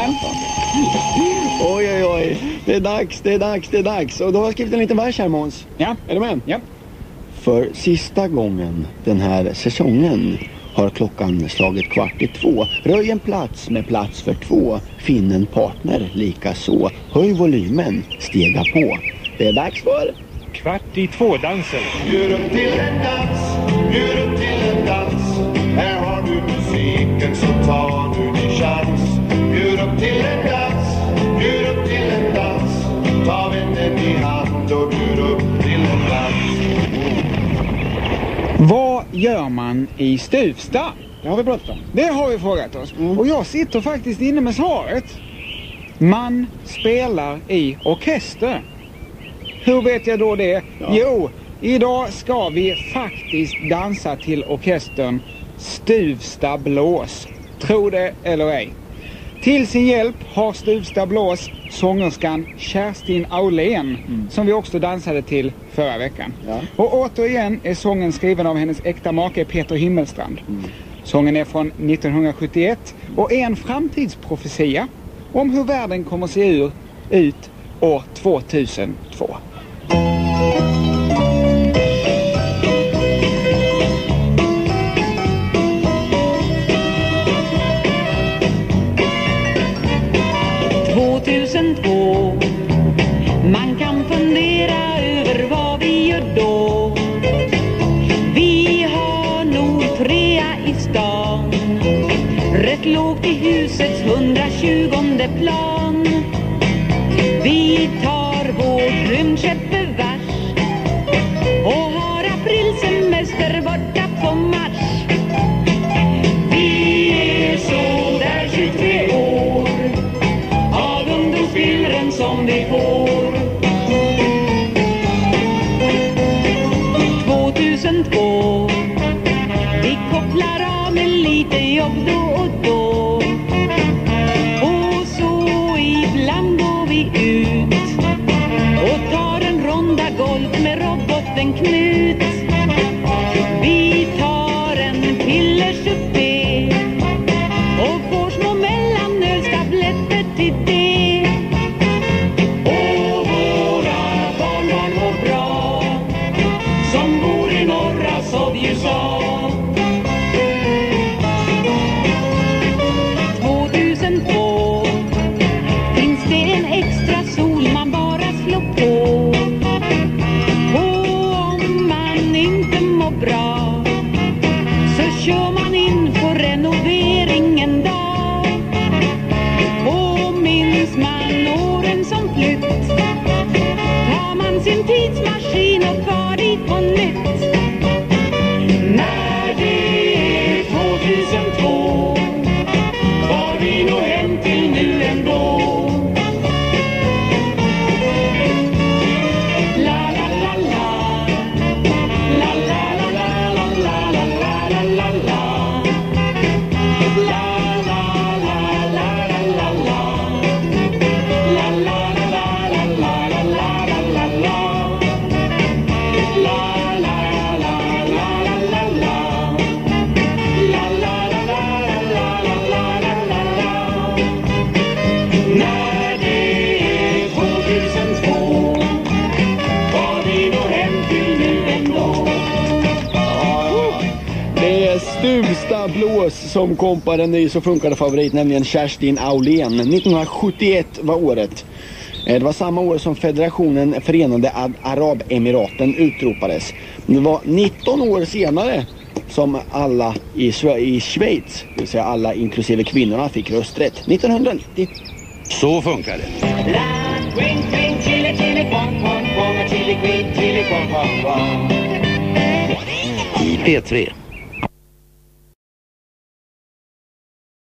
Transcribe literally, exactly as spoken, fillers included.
femton. Oj, oj, oj. Det är dags, det är dags, det är dags. Och då har jag skrivit en liten vers här, Måns. Ja. Är du med? Ja. För sista gången den här säsongen har klockan slagit kvart i två. Röj en plats med plats för två. Finn en partner lika så. Höj volymen, stega på. Det är dags för... Kvart i två-dansen. Bjud upp till en dans, bjud upp till en dans. Här har du musiken så tar du din chans. Bjud upp till en dans, bjud upp till en dans. Ta vännen i hand och bjud upp till en dans. Vad gör man i Stuvsta? Det har vi pratat om. Det har vi frågat oss. Mm. Och jag sitter faktiskt inne med svaret. Man spelar i orkester. Hur vet jag då det? Ja. Jo, idag ska vi faktiskt dansa till orkestern Stuvsta Blås. Tro det eller ej. Till sin hjälp har Stuvsta Blås sångerskan Kerstin Aulén, mm. som vi också dansade till förra veckan. Ja. Och återigen är sången skriven av hennes äkta make Peter Himmelstrand. Mm. Sången är från nittonhundrasjuttioett och är en framtidsprofetia om hur världen kommer att se ur, ut år tvåtusentvå. tvåtusentvå. Man kan fundera över vad vi gör då. Vi har nog trea i stan, rätt lågt i husets hundratjugonde plan. Vi tar vårt rymdskeppevars och har aprilsemester borta på Mars. Vi är så där tjugotre år av ungdomsbilden som vi får. tvåtusentvå. Vi kopplar av med lite jobb då och då. Och så ibland går vi ut och tar en ronda golf med roboten Knut. Vi tar en pillersuppé och får små mellanölstabletter till det. Och våra barnbarn mår bra som bor i norra SovjeUSA. tvåtusentvå. Finns det en extra sol man bara slår på. Och om man inte mår bra så kör man in på renovering en dag. Och minns man åren som flytt tar man sin tidsmaskin och far dit på nytt. När det är tvåtusentvå var vi nog hem till nu ändå. La la la la, la la la la la la la la la la la. La la la la la la la. La la la la la la la la la la. La la la la la la la. La la la la la la la la la. När det är tvåtusentvå var vi nog hem till nu ändå. Det är Stuvsta Blås som kompar en ny så funkade favorit, nämligen Kerstin Aulén. nittonhundrasjuttioett var året. Det var samma år som Federationen Förenade Arabemiraten utropades. Det var nitton år senare som alla i Schweiz, det vill säga alla inklusive kvinnorna, fick rösträtt. nittonhundranittio. Så funkar det. Queen, queen, chili, chili, bom, bom, bom, chili, queen, chili, bom, bom, bom. P tre.